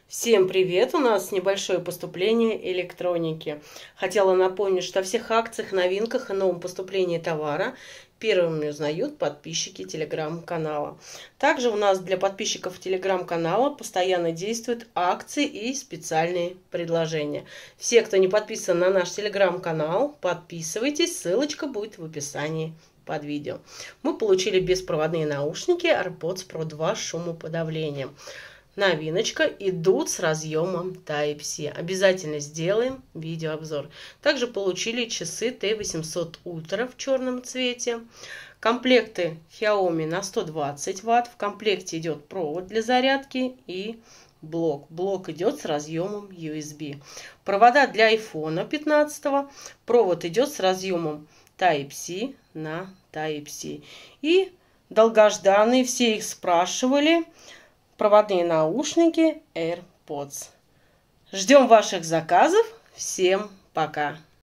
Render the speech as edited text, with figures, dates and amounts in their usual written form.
Всем привет! У нас небольшое поступление электроники. Хотела напомнить, что о всех акциях, новинках и новом поступлении товара первыми узнают подписчики телеграм-канала. Также у нас для подписчиков телеграм-канала постоянно действуют акции и специальные предложения. Все, кто не подписан на наш телеграм-канал, подписывайтесь, ссылочка будет в описании под видео. Мы получили беспроводные наушники AirPods Pro 2 с шумоподавлением. Новиночка, идут с разъемом Type-C. Обязательно сделаем видеообзор. Также получили часы T800 Ultra в черном цвете. Комплекты Xiaomi на 120 Вт. В комплекте идет провод для зарядки и блок. Блок идет с разъемом USB. Провода для iPhone 15. Провод идет с разъемом Type-C на Type-C. И долгожданные, все их спрашивали, проводные наушники AirPods. Ждем ваших заказов. Всем пока!